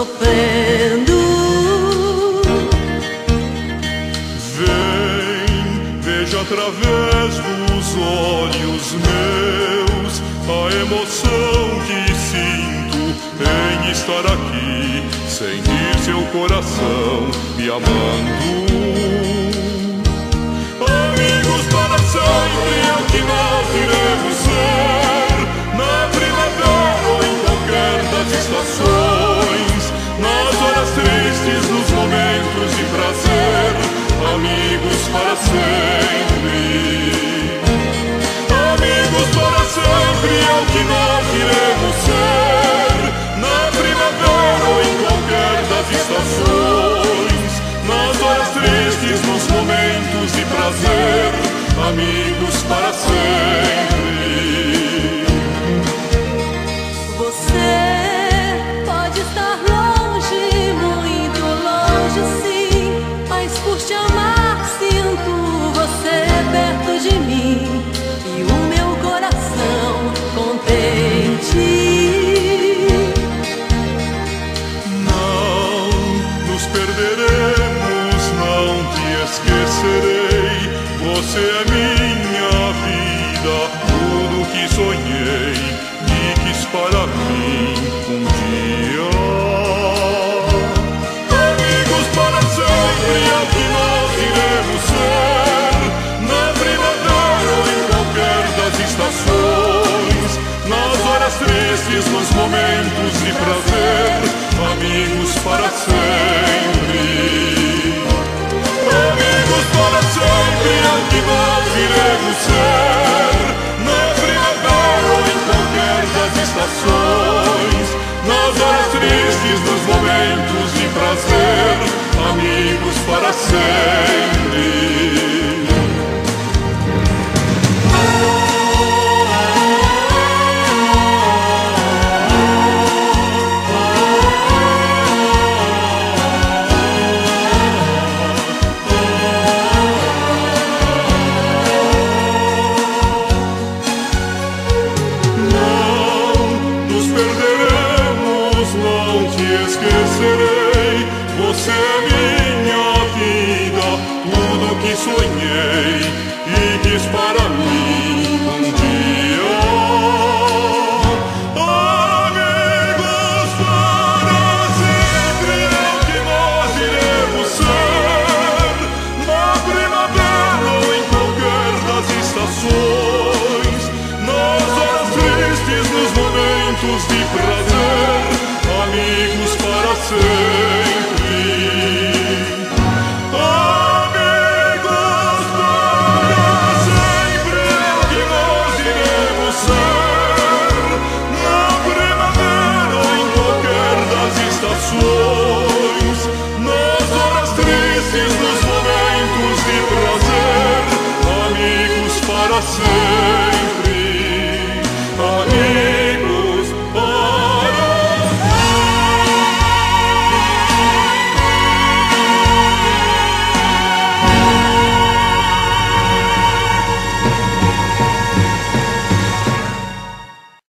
sofrendo. Vem, veja através dos olhos meus a emoção que sinto em estar aqui, sentir seu coração me amando. Amigos para sempre é o que nós iremos ser, na primavera ou em qualquer das estações, nas horas tristes, nos momentos de prazer, amigos para sempre. Amigos para sempre é o que nós iremos ser, na primavera ou em qualquer das estações, nas horas tristes, nos momentos de prazer, amigos para sempre. Você pode estar longe, muito longe sim, mas por te amar sinto você perto de mim e o meu coração contente. Não nos perderemos, não te esquecerei. Você é minha vida, tudo que sonhei e quis para mim um dia. Amigos para sempre é o que nós iremos ser, na primavera ou em qualquer das estações, nas horas tristes, nos momentos de prazer, amigos para sempre. Amigos para sempre é o que nós iremos ser, na primavera ou em qualquer das estações, nas horas tristes, nos momentos de prazer, amigos para sempre. Não nos perderemos, não te esquecerei.